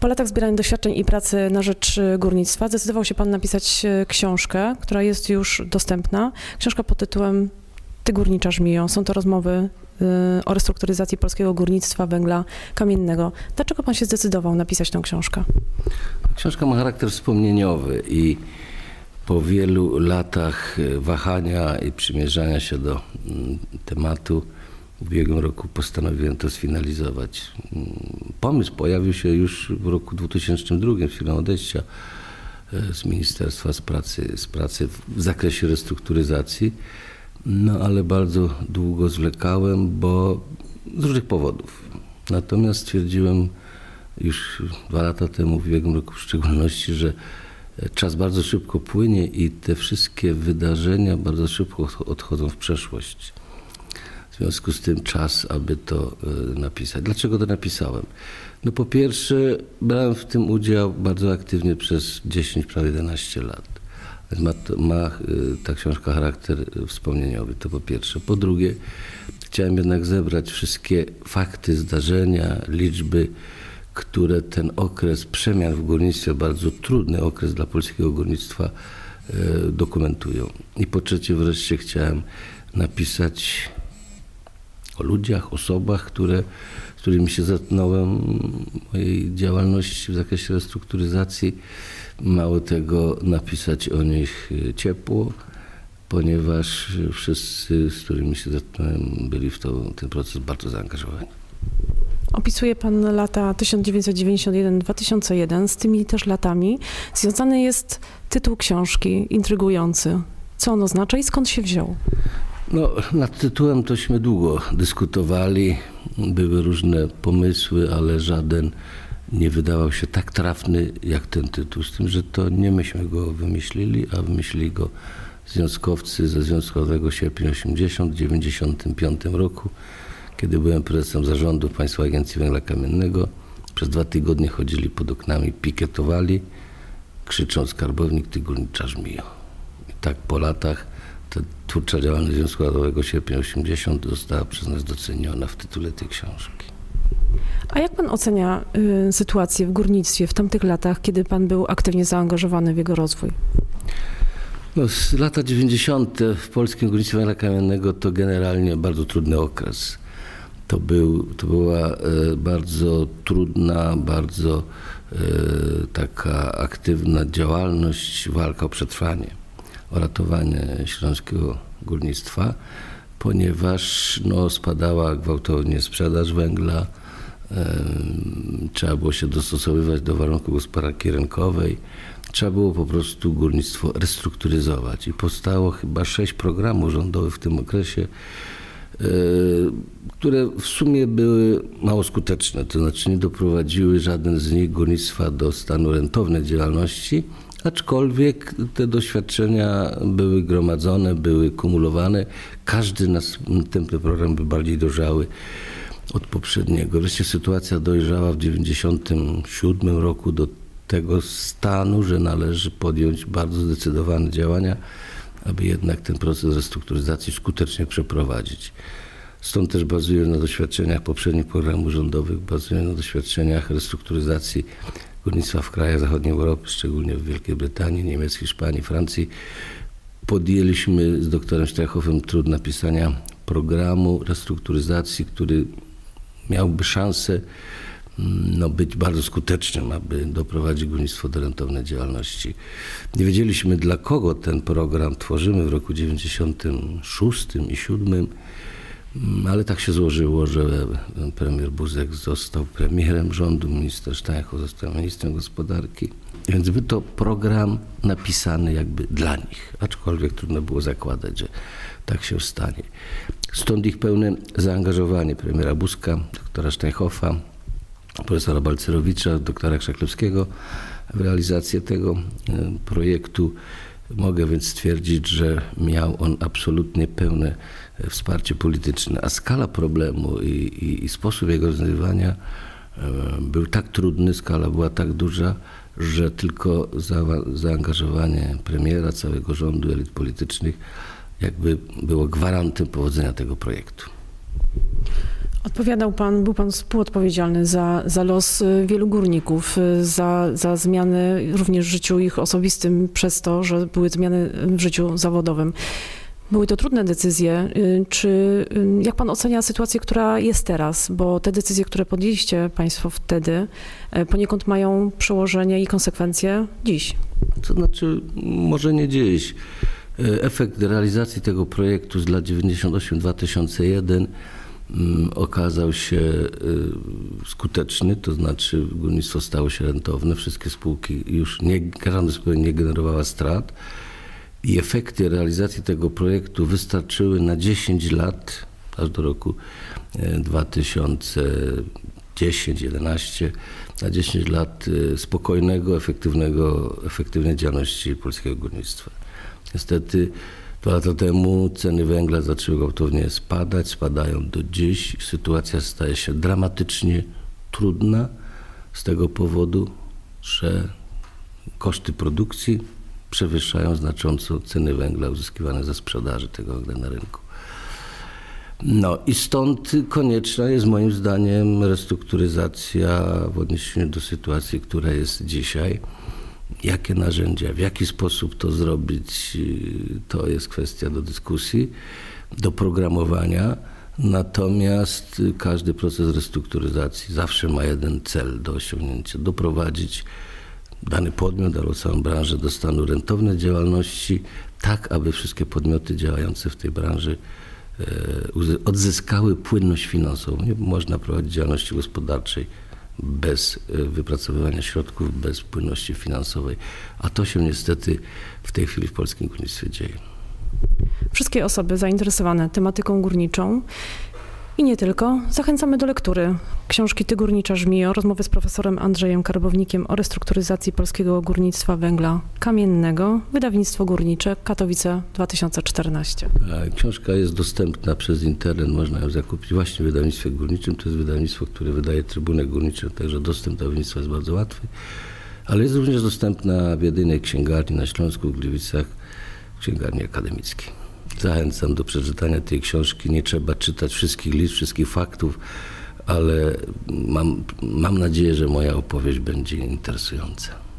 Po latach zbierania doświadczeń i pracy na rzecz górnictwa zdecydował się pan napisać książkę, która jest już dostępna. Książka pod tytułem Ty górnicza żmijo. Są to rozmowy o restrukturyzacji polskiego górnictwa węgla kamiennego. Dlaczego pan się zdecydował napisać tę książkę? Książka ma charakter wspomnieniowy i po wielu latach wahania i przymierzania się do tematu w ubiegłym roku postanowiłem to sfinalizować. Pomysł pojawił się już w roku 2002, w chwilę odejścia z Ministerstwa z pracy w zakresie restrukturyzacji, no ale bardzo długo zwlekałem, bo z różnych powodów. Natomiast stwierdziłem już 2 lata temu, w ubiegłym roku w szczególności, że czas bardzo szybko płynie i te wszystkie wydarzenia bardzo szybko odchodzą w przeszłość. W związku z tym czas, aby to napisać. Dlaczego to napisałem? No po pierwsze, brałem w tym udział bardzo aktywnie przez 10, prawie 11 lat. Ma ta książka charakter wspomnieniowy, to po pierwsze. Po drugie, chciałem jednak zebrać wszystkie fakty, zdarzenia, liczby, które ten okres przemian w górnictwie, bardzo trudny okres dla polskiego górnictwa, dokumentują. I po trzecie wreszcie chciałem napisać o ludziach, osobach, z którymi się zetknąłem w mojej działalności w zakresie restrukturyzacji. Mało tego, napisać o nich ciepło, ponieważ wszyscy, z którymi się zetknąłem, byli w ten proces bardzo zaangażowani. Opisuje pan lata 1991-2001. Z tymi też latami związany jest tytuł książki, intrygujący. Co on oznacza i skąd się wziął? No, nad tytułem tośmy długo dyskutowali. Były różne pomysły, ale żaden nie wydawał się tak trafny jak ten tytuł. Z tym, że to nie myśmy go wymyślili, a wymyślili go związkowcy ze Związkowego Sierpień 80 w 95 roku, kiedy byłem prezesem zarządu Państwowej Agencji Węgla Kamiennego. Przez 2 tygodnie chodzili pod oknami, pikietowali, krzycząc: skarbownik, ty górnicza żmijo. I tak po latach ta twórcza działalność Związku Zawodowego Sierpień 80 została przez nas doceniona w tytule tej książki. A jak pan ocenia sytuację w górnictwie w tamtych latach, kiedy pan był aktywnie zaangażowany w jego rozwój? No, lata 90. w polskim górnictwie węgla kamiennego to generalnie bardzo trudny okres. To była bardzo trudna, bardzo taka aktywna działalność, walka o przetrwanie, o ratowanie śląskiego górnictwa, ponieważ spadała gwałtownie sprzedaż węgla, trzeba było się dostosowywać do warunków gospodarki rynkowej, trzeba było po prostu górnictwo restrukturyzować i powstało chyba 6 programów rządowych w tym okresie, które w sumie były mało skuteczne, to znaczy nie doprowadziły żaden z nich górnictwa do stanu rentownej działalności, aczkolwiek te doświadczenia były gromadzone, były kumulowane. Każdy następny program był bardziej dojrzały od poprzedniego. Wreszcie sytuacja dojrzała w 1997 roku do tego stanu, że należy podjąć bardzo zdecydowane działania, aby jednak ten proces restrukturyzacji skutecznie przeprowadzić. Stąd też bazując na doświadczeniach poprzednich programów rządowych, bazując na doświadczeniach restrukturyzacji górnictwa w krajach zachodniej Europy, szczególnie w Wielkiej Brytanii, Niemiec, Hiszpanii, Francji, podjęliśmy z doktorem Streichhoffem trud napisania programu restrukturyzacji, który miałby szansę być bardzo skutecznym, aby doprowadzić górnictwo do rentownej działalności. Nie wiedzieliśmy, dla kogo ten program tworzymy w roku 96 i 2007, ale tak się złożyło, że premier Buzek został premierem rządu, minister Steinhoff został ministrem gospodarki. Więc był to program napisany jakby dla nich, aczkolwiek trudno było zakładać, że tak się stanie. Stąd ich pełne zaangażowanie premiera Buzka, doktora Steinhoffa, profesora Balcerowicza, doktora Krzaklewskiego w realizację tego projektu. Mogę więc stwierdzić, że miał on absolutnie pełne wsparcie polityczne, a skala problemu i sposób jego rozwiązywania był tak trudny, skala była tak duża, że tylko zaangażowanie premiera, całego rządu, elit politycznych jakby było gwarantem powodzenia tego projektu. Był pan współodpowiedzialny za los wielu górników, za zmiany również w życiu ich osobistym przez to, że były zmiany w życiu zawodowym. Były to trudne decyzje. Jak pan ocenia sytuację, która jest teraz? Bo te decyzje, które podjęliście państwo wtedy, poniekąd mają przełożenie i konsekwencje dziś. To znaczy, może nie dziś. Efekt realizacji tego projektu z lat 98-2001 okazał się skuteczny, to znaczy górnictwo stało się rentowne, wszystkie spółki już żadna spółka nie generowała strat i efekty realizacji tego projektu wystarczyły na 10 lat, aż do roku 2010-2011, na 10 lat spokojnej działalności polskiego górnictwa. Niestety 2 lata temu ceny węgla zaczęły gwałtownie spadać, spadają do dziś. Sytuacja staje się dramatycznie trudna z tego powodu, że koszty produkcji przewyższają znacząco ceny węgla uzyskiwane ze sprzedaży tego węgla na rynku. No i stąd konieczna jest moim zdaniem restrukturyzacja w odniesieniu do sytuacji, która jest dzisiaj. Jakie narzędzia, w jaki sposób to zrobić, to jest kwestia do dyskusji, do programowania. Natomiast każdy proces restrukturyzacji zawsze ma jeden cel do osiągnięcia. Doprowadzić dany podmiot albo całą branżę do stanu rentownej działalności, tak aby wszystkie podmioty działające w tej branży odzyskały płynność finansową. Nie można prowadzić działalności gospodarczej bez wypracowywania środków, bez płynności finansowej. A to się niestety w tej chwili w polskim górnictwie dzieje. Wszystkie osoby zainteresowane tematyką górniczą i nie tylko, zachęcamy do lektury książki Ty górnicza żmijo, rozmowy z profesorem Andrzejem Karbownikiem o restrukturyzacji polskiego górnictwa węgla kamiennego, wydawnictwo górnicze, Katowice 2014. Książka jest dostępna przez internet, można ją zakupić właśnie w wydawnictwie górniczym. To jest wydawnictwo, które wydaje Trybunek Górniczy, także dostęp do wydawnictwa jest bardzo łatwy, ale jest również dostępna w jedynej księgarni na Śląsku, w Gliwicach, księgarni akademickiej. Zachęcam do przeczytania tej książki. Nie trzeba czytać wszystkich liczb, wszystkich faktów, ale mam nadzieję, że moja opowieść będzie interesująca.